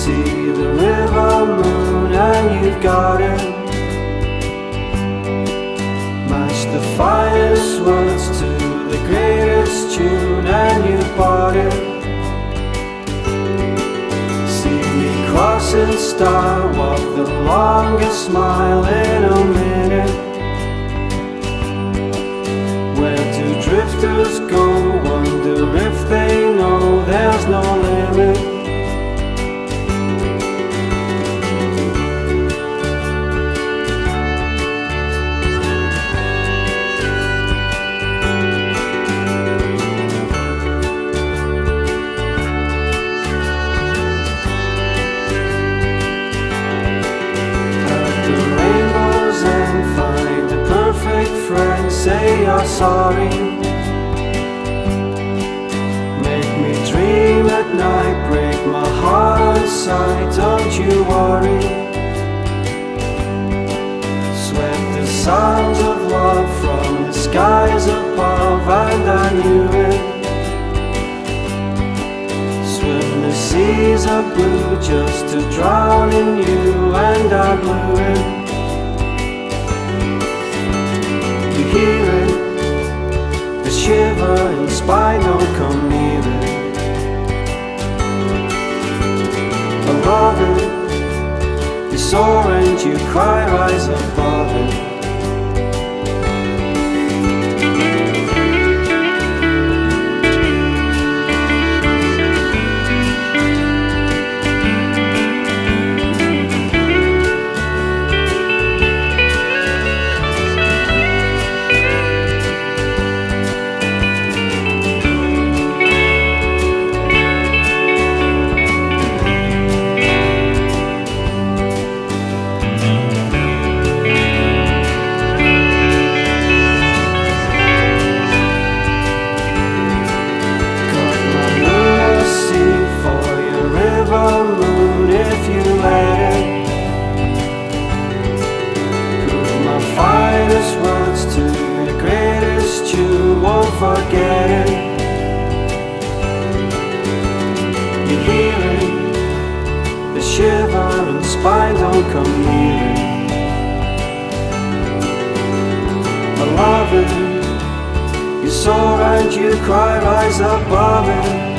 see the river moon and you've got it. Match the finest words to the greatest tune and you bought it. See me crossing star, walk the longest mile in a minute. Where do drifters go? Wonder if they know there's no limit. Say you're sorry. Make me dream at night, break my heart on sight, don't you worry. Swept the sounds of love from the skies above and I knew it. Swim the seas of blue just to drown in you and I blew it. Hear it, the shiver in spine, don't come near it. I love it, you soar and you cry, rise above it. Forget it. You hear it, the shiver and spine, don't come near it. I love it, you soar and you cry, rise above it.